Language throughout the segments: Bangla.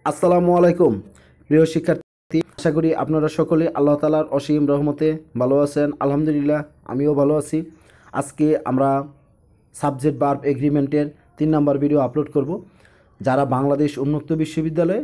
আসসালামু আলাইকুম প্রিয় শিক্ষার্থী, আশা করি আপনারা সকলে আল্লাহ তাআলার অসীম রহমতে ভালো আছেন। আলহামদুলিল্লাহ, আমিও ভালো আছি। আজকে আমরা সাবজেক্ট ভার্ব এগ্রিমেন্টের 3 নম্বর ভিডিও আপলোড করব। যারা বাংলাদেশ উন্মুক্ত বিশ্ববিদ্যালয়ে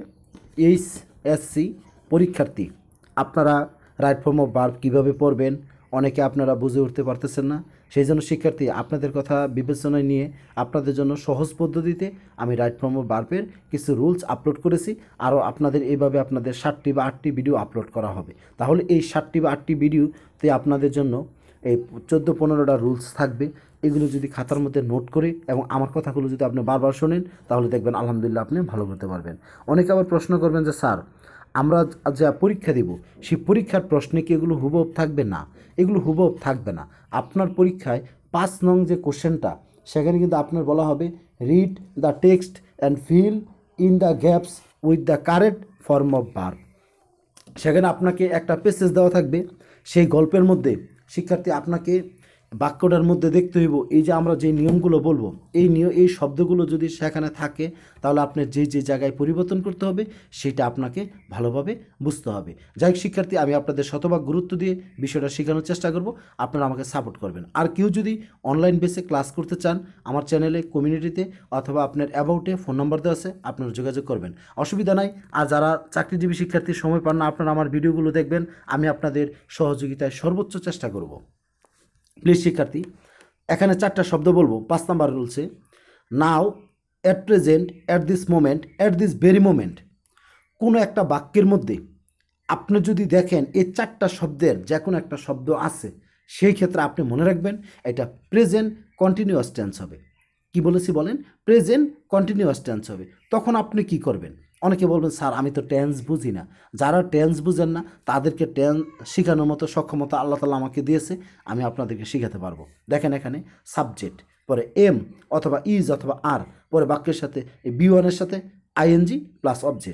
এইচএসসি পরীক্ষার্থী, আপনারা রাইট ফর্ম অফ ভার্ব কীভাবে পড়বেন অনেকে আপনারা বুঝে উঠতে পারতেছেন না। সেই জন্য শিক্ষার্থী, আপনাদের কথা বিবেচনায় নিয়ে আপনাদের জন্য সহজ পদ্ধতিতে আমি রাইট ফর্ম অফ ভার্বের কিছু রুলস আপলোড করেছি। আরও আপনাদের এইভাবে আপনাদের 7টি বা 8টি ভিডিও আপলোড করা হবে। তাহলে এই 7টি বা 8টি ভিডিওতে আপনাদের জন্য এই 14-15টা রুলস থাকবে। এগুলো যদি খাতার মধ্যে নোট করে এবং আমার কথাগুলো যদি আপনি বারবার শোনেন, তাহলে দেখবেন আলহামদুলিল্লাহ আপনি ভালো করতে পারবেন। অনেকে আবার প্রশ্ন করবেন যে স্যার, আমরা যা পরীক্ষা দিব সেই পরীক্ষার প্রশ্নে কি এগুলো হুবহু থাকবে? না, এগুলো হুবহু থাকবে না। আপনার পরীক্ষায় 5 নং যে কোশ্চেনটা, সেখানে কিন্তু আপনার বলা হবে read the text and fill in the gaps with the correct form of verb. সেখানে আপনাকে একটা প্যাসেজ দেওয়া থাকবে। সেই গল্পের মধ্যে শিক্ষার্থী আপনাকে বাক্যটার মধ্যে দেখতে হইব এই যে আমরা যে নিয়মগুলো বলবো, এই শব্দগুলো যদি সেখানে থাকে, তাহলে আপনার যে জায়গায় পরিবর্তন করতে হবে সেটা আপনাকে ভালোভাবে বুঝতে হবে। যাই হোক শিক্ষার্থী, আমি আপনাদের শতভাগ গুরুত্ব দিয়ে বিষয়টা শেখানোর চেষ্টা করব। আপনারা আমাকে সাপোর্ট করবেন। আর কেউ যদি অনলাইন বেসে ক্লাস করতে চান, আমার চ্যানেলে কমিউনিটিতে অথবা আপনার অ্যাবাউটে ফোন নাম্বার দেওয়া আছে, আপনারা যোগাযোগ করবেন, অসুবিধা নাই। আর যারা চাকরিজীবী শিক্ষার্থী সময় পান না, আপনারা আমার ভিডিওগুলো দেখবেন, আমি আপনাদের সহযোগিতায় সর্বোচ্চ চেষ্টা করব। প্লিজ শিক্ষার্থী, এখানে 4টা শব্দ বলবো। 5 নাম্বার রুলসে now, at present, at this moment, at this very moment. কোনো একটা বাক্যের মধ্যে আপনি যদি দেখেন এই 4টা শব্দের যে কোনো একটা শব্দ আছে, সেই ক্ষেত্রে আপনি মনে রাখবেন এটা প্রেজেন্ট কন্টিনিউয়াস টেন্স হবে। কি বলেছি বলেন? প্রেজেন্ট কন্টিনিউয়াস টেন্স হবে। তখন আপনি কি করবেন? অনেকে বলবেন স্যার আমি তো টেন্স বুঝি না। যারা টেন্স বুঝেন না তাদেরকে টেন্স শেখানোর মতো সক্ষমতা আল্লাহ তাআলা আমাকে দিয়েছে, আমি আপনাদেরকে শেখাতে পারবো। দেখেন এখানে সাবজেক্ট, পরে এম অথবা ইজ অথবা আর, পরে বাক্যের সাথে এই বি1-এর সাথে আইএনজি প্লাস অবজেক্ট।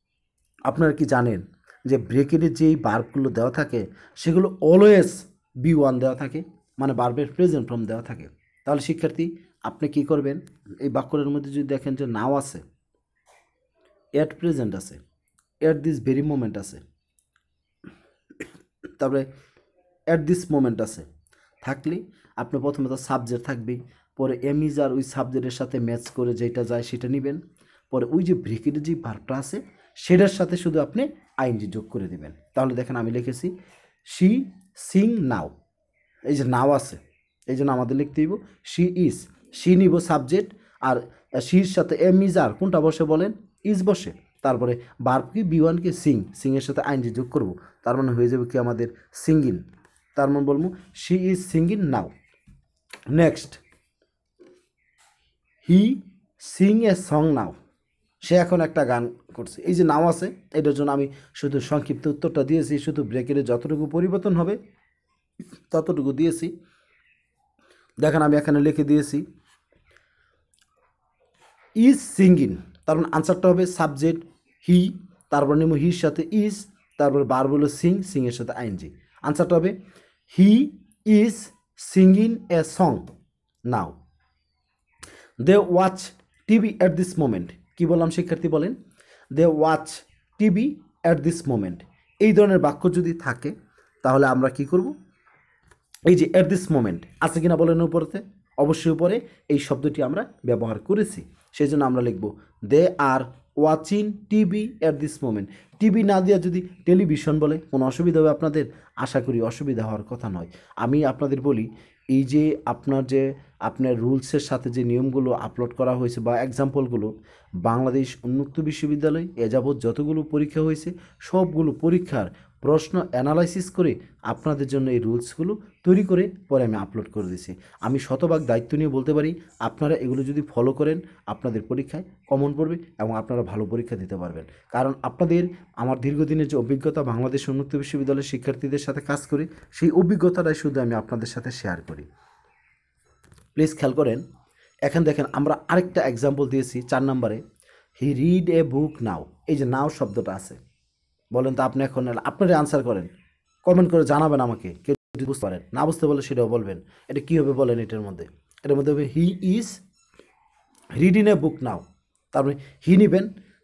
আপনারা কি জানেন যে ব্রেকেটে যেই ভার্বগুলো দেওয়া থাকে সেগুলো অলওয়েজ বি1 দেওয়া থাকে, মানে ভার্বের প্রেজেন্ট ফর্ম দেওয়া থাকে। তাহলে শিক্ষার্থী আপনি কি করবেন? এই বাক্যের মধ্যে যদি দেখেন যে নাও আছে, এট প্রেজেন্ট আছে, এট দিস ভেরি মোমেন্ট আছে, তারপরে এট দিস মোমেন্ট আছে, থাকলে আপনি প্রথমে তো সাবজেক্ট থাকবে, পরে এমিজ আর ওই সাবজেক্টের সাথে ম্যাচ করে যেটা যায় সেটা নেবেন, পরে ওই যে ব্রেকেটের যে ভার্বটা আছে সেটার সাথে শুধু আপনি আইএনজি যোগ করে দেবেন। তাহলে দেখেন আমি লিখেছি শি সিং নাও। এই যে নাও আছে, এই জন্য আমাদের লিখতে হইব শি ইজ। শি নিব সাবজেক্ট, আর শির সাথে এমিজ আর কোনটা বসে বলেন? ইজ বসে। তারপরে ভার্ব কি বি1 কি সিং, সিংয়ের সাথে আইএনজি যোগ করব, তার মানে হয়ে যাবে কি আমাদের সিঙ্গিং। তার মানে বলবো she is singing now. Next, he sing a song now. সে এখন একটা গান করছে। এই যে নাও আছে, এটার জন্য আমি শুধু সংক্ষিপ্ত উত্তরটা দিয়েছি, শুধু ব্রেকেটে যতটুকু পরিবর্তন হবে ততটুকু দিয়েছি। দেখেন আমি এখানে লিখে দিয়েছি ইজ সিঙ্গিং, তার মানে আনসারটা হবে সাবজেক্ট হি, তারপর নেব হির সাথে ইজ, তারপর ভার্ব হলো সিং, সিংয়ের সাথে আইএনজি। আনসারটা হবে he is singing a song now. They watch TV at this moment. কী বললাম শিক্ষার্থী বলেন? They watch TV at this moment. এই ধরনের বাক্য যদি থাকে তাহলে আমরা কি করব? এই যে অ্যাট দিস মোমেন্ট আছে কিনা বলেন উপরেতে? অবশ্যই উপরে এই শব্দটি আমরা ব্যবহার করেছি, সেই জন্য আমরা লিখব they are watching TV at this moment. TV না দিয়ে যদি টেলিভিশন বলে কোনো অসুবিধা হবে আপনাদের? আশা করি অসুবিধা হওয়ার কথা নয়। আমি আপনাদের বলি, এই যে আপনার রুলসের সাথে যে নিয়মগুলো আপলোড করা হয়েছে বা এক্সাম্পলগুলো, বাংলাদেশ উন্মুক্ত বিশ্ববিদ্যালয় এ যাবৎ যতগুলো পরীক্ষা হয়েছে সবগুলো পরীক্ষার প্রশ্ন অ্যানালাইসিস করে আপনাদের জন্য এই রুলসগুলো তৈরি করে পরে আমি আপলোড করে দিয়েছি। আমি শতভাগ দায়িত্ব নিয়ে বলতে পারি, আপনারা এগুলো যদি ফলো করেন আপনাদের পরীক্ষায় কমন পড়বে এবং আপনারা ভালো পরীক্ষা দিতে পারবেন। কারণ আপনাদের আমার দীর্ঘদিনের যে অভিজ্ঞতা বাংলাদেশ উন্মুক্ত বিশ্ববিদ্যালয়ের শিক্ষার্থীদের সাথে কাজ করে, সেই অভিজ্ঞতাটাই শুধু আমি আপনাদের সাথে শেয়ার করি। প্লিজ খেয়াল করেন, এখন দেখেন আমরা আরেকটা এক্সাম্পল দিয়েছি 4 নম্বরে, হি রিড এ বুক নাও। এই যে নাও শব্দটা আছে, বলেন তো আপনি এখন আপনারা আনসার করেন, কমেন্ট করে জানাবেন আমাকে। কেউ যদি বুঝতে পারেন, না বুঝতে বলে সেটাও বলবেন। এটা কী হবে বলেন? এটার মধ্যে হবে হি ইজ রিডিং এ বুক নাও। তারপরে হি নেবেন,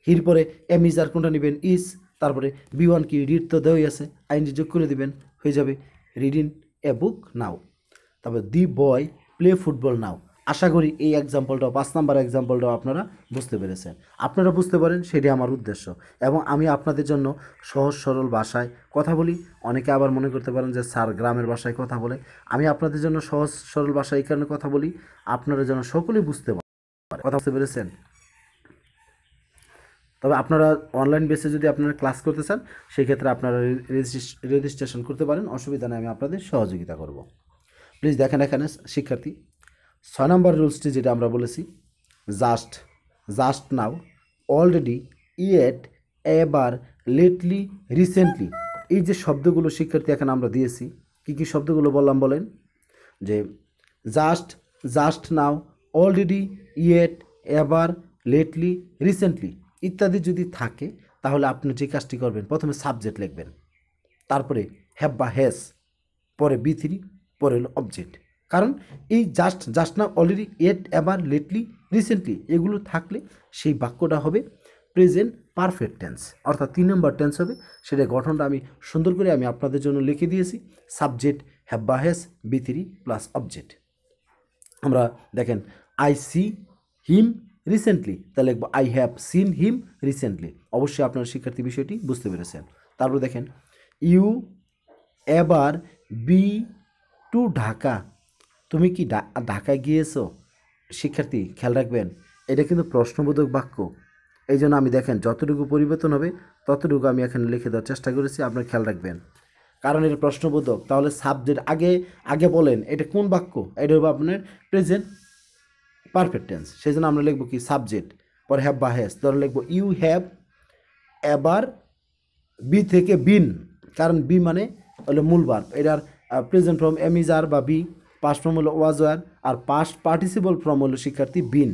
হির পরে এম ইজ আর কোনটা নেবেন ইজ, তারপরে বি1 কি রিড তো দেওয়াই আছে, আইএনজি যোগ করে দিবেন, হয়ে যাবে রিডিং এ বুক নাও। তারপর দি বয় প্লে ফুটবল নাও। আশা করি এই এক্সাম্পলটাও 5 নাম্বার এক্সাম্পলটাও আপনারা বুঝতে পেরেছেন। আপনারা বুঝতে পারেন সেটি আমার উদ্দেশ্য, এবং আমি আপনাদের জন্য সহজ সরল ভাষায় কথা বলি। অনেকে আবার মনে করতে পারেন যে স্যার গ্রামের ভাষায় কথা বলে, আমি আপনাদের জন্য সহজ সরল ভাষায় এই কারণে কথা বলি আপনারা যেন সকলেই বুঝতে পারেন। কথা বুঝতে পেরেছেন? তবে আপনারা অনলাইন বেসে যদি আপনারা ক্লাস করতে চান সেই ক্ষেত্রে আপনারা রেজিস্ট্রেশন করতে পারেন, অসুবিধা নেই, আমি আপনাদের সহযোগিতা করব। প্লিজ দেখেন এখানে শিক্ষার্থী 6 নম্বর রুলসটি যেটা আমরা বলেছি, just, just now, already, yet, ever, lately, recently. এই যে শব্দগুলো শিক্ষার্থী এখানে আমরা দিয়েছি, কী কী শব্দগুলো বললাম বলেন? যে just, just now, already, yet, ever, lately, recently ইত্যাদি যদি থাকে তাহলে আপনি যে কাজটি করবেন, প্রথমে সাবজেক্ট লিখবেন, তারপরে হ্যাভ বা হ্যাজ, পরে বি3, পরে হলো অবজেক্ট। কারণ এই just, just now, already, yet, ever, lately, recently এগুলো থাকলে সেই বাক্যটা হবে প্রেজেন্ট পারফেক্ট টেন্স, অর্থাৎ 3 নম্বর টেন্স হবে। সেটা গঠনটা আমি সুন্দর করে আমি আপনাদের জন্য লিখে দিয়েছি, সাবজেক্ট হ্যাভ বা হ্যাজ, বি3 প্লাস অবজেক্ট। আমরা দেখেন আই সি হিম রিসেন্টলি, তাহলে লিখবো I have seen him recently. অবশ্যই আপনার শিক্ষার্থী বিষয়টি বুঝতে পেরেছেন। তারপর দেখেন ইউ এবার বি টু ঢাকা, তুমি কি ঢাকায় গিয়েছো? শিক্ষার্থী খেয়াল রাখবেন এটা কিন্তু প্রশ্নবোধক বাক্য, এই জন্য আমি দেখেন যতটুকু পরিবর্তন হবে ততটুকু আমি এখানে লিখে দেওয়ার চেষ্টা করেছি, আপনার খেয়াল রাখবেন। কারণ এটা প্রশ্নবোধক, তাহলে সাবজেক্ট আগে আগে বলেন এটা কোন বাক্য, এটা হবে আপনার প্রেজেন্ট পারফেক্ট টেন্স। সেই জন্য আমরা লিখবো কি সাবজেক্ট, পরে হ্যাভ বা হ্যাজ, ধরে লিখবো ইউ হ্যাভ, এবার বি থেকে বিন, কারণ বি মানে হলো মূল ভার্ব, এটার present form am is are বা বি, পাস্ট ফর্ম হলো ওয়াজ ওয়ার, আর পাস্ট পার্টিসিপল ফর্ম হলো শিক্ষার্থী বিন।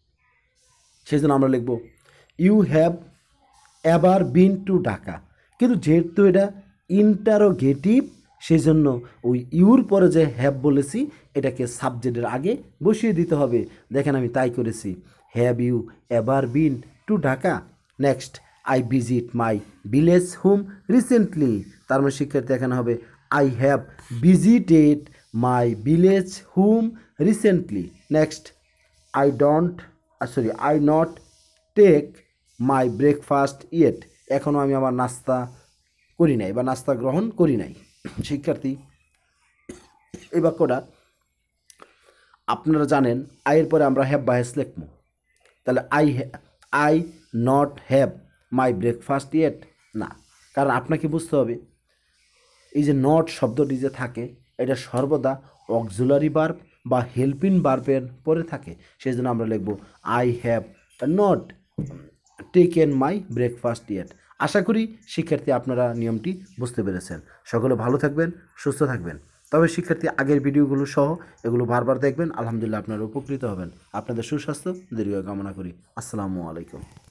সেই জন্য আমরা লিখবো ইউ হ্যাভ এবার বিন টু ঢাকা। কিন্তু যেহেতু এটা ইন্টারোগেটিভ সেই জন্য ওই ইউর পরে যে হ্যাভ বলেছি এটাকে সাবজেক্টের আগে বসিয়ে দিতে হবে। দেখেন আমি তাই করেছি, have you ever been to Dhaka. Next I visit my village home recently, তার মানে শিক্ষার্থী এখানে হবে I have visited my village home recently. Next I not take my breakfast yet, এখনও আমি আমার নাস্তা করি নাই বা নাস্তা গ্রহণ করি নাই। শিক্ষার্থী এই বাক্যটা আপনারা জানেন আইয়ের পরে আমরা হ্যাভ বা হ্যাজ লিখব, তাহলে I not have my breakfast yet না, কারণ আপনাকে বুঝতে হবে এই যে নট শব্দটি যে থাকে এটা সর্বদা অক্সিলারি ভার্ব বা হেল্পিং ভার্বের পরে থাকে। সেই জন্য আমরা লিখব I have not taken my breakfast yet. আশা করি শিক্ষার্থী আপনারা নিয়মটি বুঝতে পেরেছেন। সকলে ভালো থাকবেন, সুস্থ থাকবেন। তবে শিক্ষার্থী আগের ভিডিওগুলো সহ এগুলো বারবার দেখবেন, আলহামদুলিল্লাহ আপনারা উপকৃত হবেন। আপনাদের সুস্বাস্থ্য দীর্ঘ কামনা করি। আসসালামু আলাইকুম।